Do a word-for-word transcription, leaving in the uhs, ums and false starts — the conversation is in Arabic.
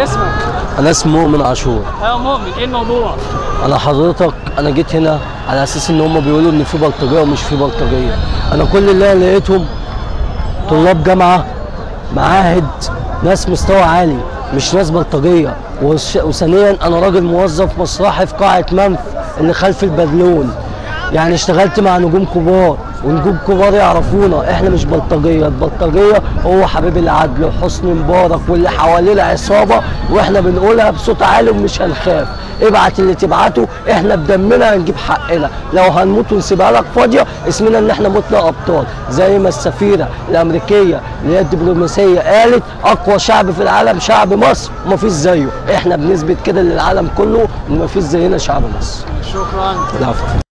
اسمك؟ انا اسمي مؤمن عاشور. ايوه مؤمن، ايه الموضوع؟ انا حضرتك انا جيت هنا على اساس ان هم بيقولوا ان في بلطجيه ومش في بلطجيه. انا كل اللي انا لقيتهم طلاب جامعه، معاهد، ناس مستوى عالي، مش ناس بلطجيه. وثانيا انا راجل موظف مصلحي في قاعه منف اللي خلف البدلون، يعني اشتغلت مع نجوم كبار ونجوم كبار يعرفونا. احنا مش بلطجيه، البلطجيه هو حبيب العدل وحسني مبارك واللي حواليه عصابه، واحنا بنقولها بصوت عالي ومش هنخاف. ابعت اللي تبعته، احنا بدمنا هنجيب حقنا. لو هنموت ونسيبها لك فاضيه اسمنا ان احنا متنا ابطال، زي ما السفيره الامريكيه اللي هي الدبلوماسيه قالت اقوى شعب في العالم شعب مصر ومفيش زيه. احنا بنثبت كده للعالم كله ان مفيش زينا شعب مصر. شكرا. العفو.